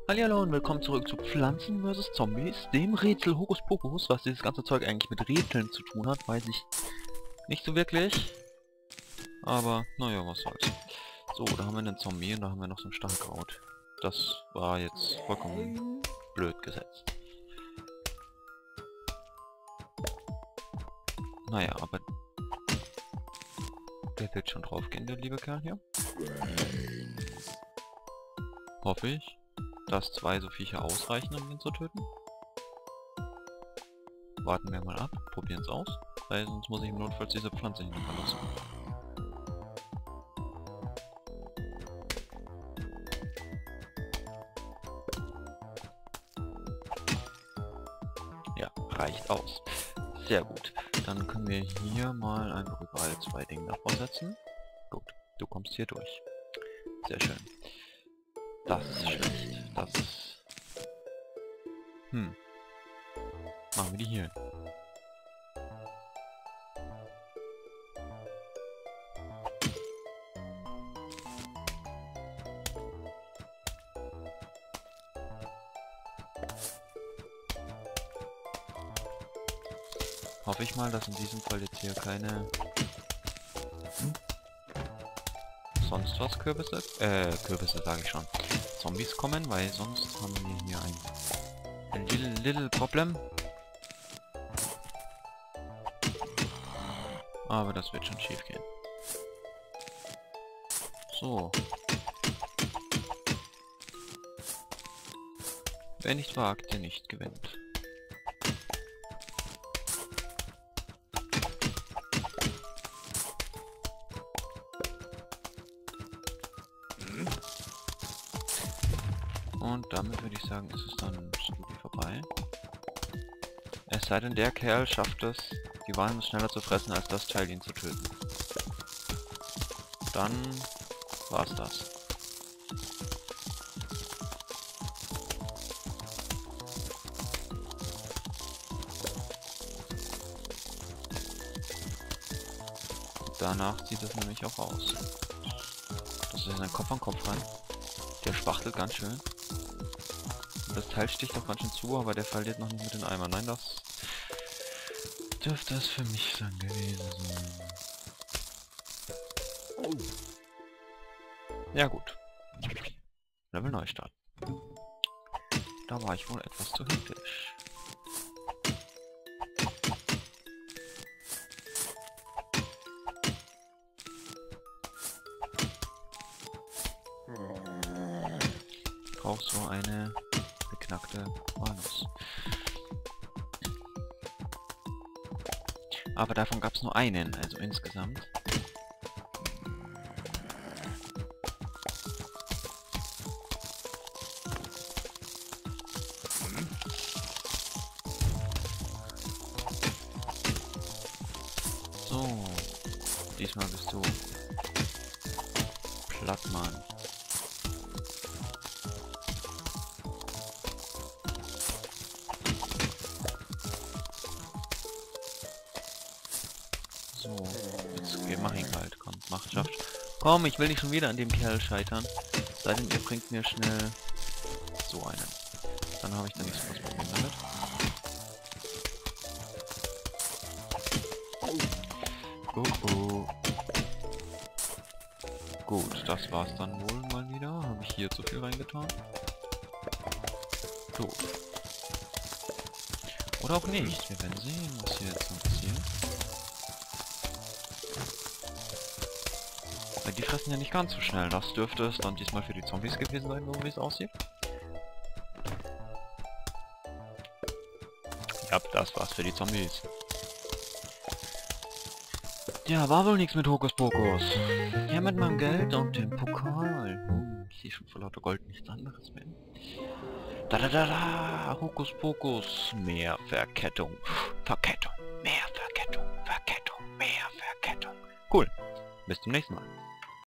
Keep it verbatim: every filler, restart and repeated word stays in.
Hallihallo und willkommen zurück zu Pflanzen versus. Zombies, dem Rätsel Hokus Pokus. Was dieses ganze Zeug eigentlich mit Rätseln zu tun hat, weiß ich nicht so wirklich. Aber, naja, was soll's. So, da haben wir einen Zombie und da haben wir noch so ein Starkraut. Das war jetzt vollkommen blöd gesetzt. Naja, aber der wird schon drauf gehen, der liebe Kerl hier. Hoffe ich, dass zwei so Viecher ausreichen, um ihn zu töten. Warten wir mal ab, probieren es aus, weil sonst muss ich im Notfall diese Pflanze hier verlassen. Ja, reicht aus. Sehr gut. Dann können wir hier mal einfach überall zwei Dinge davor setzen. Gut, du kommst hier durch. Sehr schön. Das ist schlecht. Das ist... Hm. Machen wir die hier. Hoffe ich mal, dass in diesem Fall jetzt hier keine... Hm? sonst was Kürbisse, äh, Kürbisse sage ich schon, Zombies kommen, weil sonst haben wir hier ein, ein little, little Problem. Aber das wird schon schief gehen. So. Wer nicht wagt, der nicht gewinnt. Und damit würde ich sagen, ist es dann so gut wie vorbei. Es sei denn, der Kerl schafft es, die Walnuss schneller zu fressen, als das Teil ihn zu töten. Dann war's das. Danach sieht es nämlich auch aus. Das ist in den Kopf an Kopf rein. Der spachtelt ganz schön. Das Teil sticht auch ganz schön zu, aber der verliert noch nicht mit den Eimer. Nein, das dürfte es für mich dann gewesen sein. Ja gut. Level Neustart. Da war ich wohl etwas zu hektisch. Brauchst so eine beknackte Walnuss. Aber davon gab es nur einen, also insgesamt. So, diesmal bist du platt, Mann. So, jetzt wir machen ihn halt. Komm, macht, schafft. Komm, ich will nicht schon wieder an dem Kerl scheitern. Sei denn, ihr bringt mir schnell so einen. Dann habe ich da nicht so was Problem damit. Oh oh. Gut, das war's dann wohl mal wieder. Habe ich hier zu viel reingetan? So. Oder auch nicht. Wir werden sehen, was hier jetzt noch passiert. Weil die fressen ja nicht ganz so schnell. Das dürfte es dann diesmal für die Zombies gewesen sein, so wie es aussieht. Ja, das war's für die Zombies. Ja, war wohl nichts mit Hokuspokus. Ja, mit meinem Geld und dem Pokal. Oh, ich sehe schon vor lauter Gold nichts anderes mehr. Da da da da! Hokuspokus! Mehr Verkettung. Verkettung. Mehr Verkettung. Verkettung. Mehr Verkettung. Cool. Bis zum nächsten Mal.